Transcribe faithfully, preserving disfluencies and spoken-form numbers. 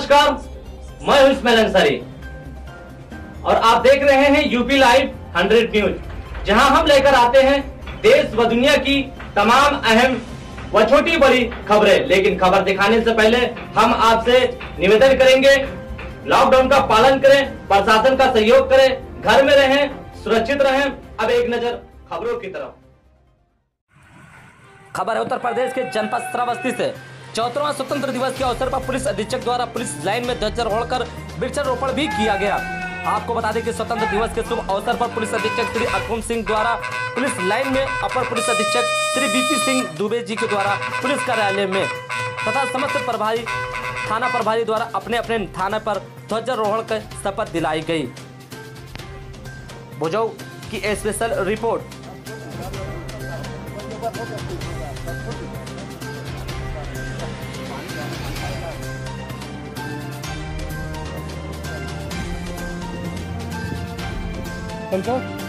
नमस्कार, मैं हूं इस्माइल अंसारी और आप देख रहे हैं यूपी लाइव हंड्रेड न्यूज, जहां हम लेकर आते हैं देश व दुनिया की तमाम अहम व छोटी बड़ी खबरें। लेकिन खबर दिखाने से पहले हम आपसे निवेदन करेंगे, लॉकडाउन का पालन करें, प्रशासन का सहयोग करें, घर में रहें, सुरक्षित रहें। अब एक नजर खबरों की तरफ। खबर है उत्तर प्रदेश के जनपद श्रावस्ती से। चौदहवां स्वतंत्र दिवस के अवसर पर पुलिस अधीक्षक द्वारा पुलिस लाइन में ध्वजारोहण कर वृक्षारोपण भी किया गया। आपको बता दें कि स्वतंत्र दिवस के शुभ अवसर पर पुलिस अधीक्षक श्री अखुन सिंह द्वारा पुलिस लाइन में अपर पुलिस अधीक्षक श्री बीपी सिंह दुबे जी के द्वारा पुलिस कार्यालय में तथा समस्त प्रभारी थाना प्रभारी द्वारा अपने अपने थाना पर ध्वजारोहण कर शपथ दिलाई गई। भुजौ की स्पेशल रिपोर्ट। समझो